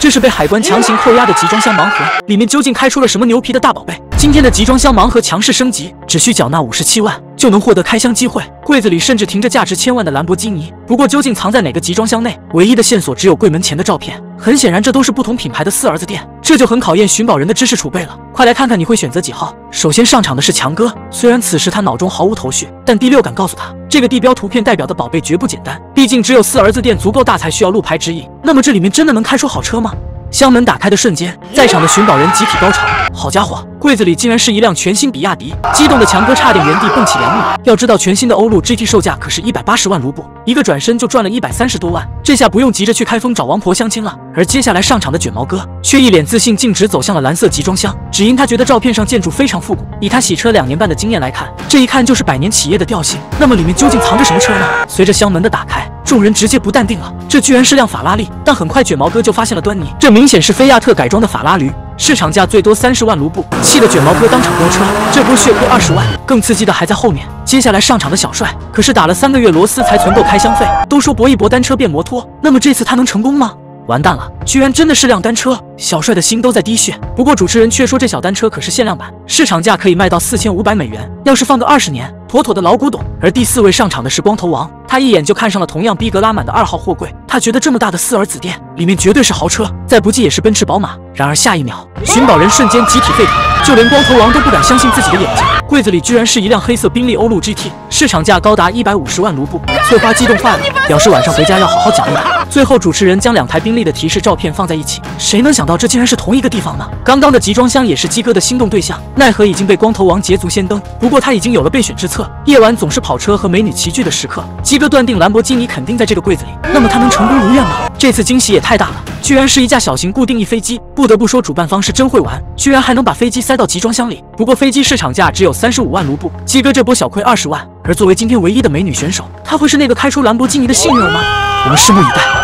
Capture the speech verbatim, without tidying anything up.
这是被海关强行扣押的集装箱盲盒，里面究竟开出了什么牛皮的大宝贝？今天的集装箱盲盒强势升级，只需缴纳五十七万就能获得开箱机会。柜子里甚至停着价值千万的兰博基尼，不过究竟藏在哪个集装箱内？唯一的线索只有柜门前的照片。很显然，这都是不同品牌的四儿子店，这就很考验寻宝人的知识储备了。快来看看你会选择几号？首先上场的是强哥，虽然此时他脑中毫无头绪，但第六感告诉他，这个地标图片代表的宝贝绝不简单。毕竟只有四儿子店足够大，才需要路牌指引。那么这里面真的能开出好车吗？箱门打开的瞬间，在场的寻宝人集体高潮。好家伙，柜子里竟然是一辆全新比亚迪！激动的强哥差点原地蹦起凉木。要知道，全新的欧陆 G T 售价可是一百八十万卢布，一个转身就赚了一百三十多万。这下不用急着去开封找王婆相亲了。而接下来上场的卷毛哥，却一脸自信，径直走向了蓝色集装箱，只因他觉得照片上建筑非常复古。以他洗车两年半的经验来看，这一看就是百年企业的调性。那么里面究竟藏着什么车呢？随着箱门的打开，众人直接不淡定了，这居然是辆法拉利。但很快卷毛哥就发现了端倪，这明显是菲亚特改装的法拉驴，市场价最多三十万卢布，气得卷毛哥当场飙车，这波血亏二十万。更刺激的还在后面，接下来上场的小帅可是打了三个月螺丝才存够开箱费。都说搏一搏单车变摩托，那么这次他能成功吗？完蛋了，居然真的是辆单车！小帅的心都在滴血。不过主持人却说这小单车可是限量版，市场价可以卖到四千五百美元，要是放个二十年，妥妥的老古董。而第四位上场的是光头王，他一眼就看上了同样逼格拉满的二号货柜，他觉得这么大的四儿子店里面绝对是豪车，再不济也是奔驰宝马。然而下一秒，寻宝人瞬间集体沸腾，就连光头王都不敢相信自己的眼睛，柜子里居然是一辆黑色宾利欧陆 G T， 市场价高达一百五十万卢布。翠花激动坏了，表示晚上回家要好好讲一讲。最后主持人将两台宾利的提示照片放在一起，谁能想到这竟然是同一个地方呢？刚刚的集装箱也是鸡哥的心动对象，奈何已经被光头王捷足先登。不过他已经有了备选之策，夜晚总是跑车和美女齐聚的时刻，鸡哥断定兰博基尼肯定在这个柜子里。那么他能成功如愿吗？这次惊喜也太大了，居然是一架小型固定翼飞机。不得不说主办方是真会玩，居然还能把飞机塞到集装箱里。不过飞机市场价只有三十五万卢布，鸡哥这波小亏二十万。而作为今天唯一的美女选手，她会是那个开出兰博基尼的幸运儿吗？我们拭目以待。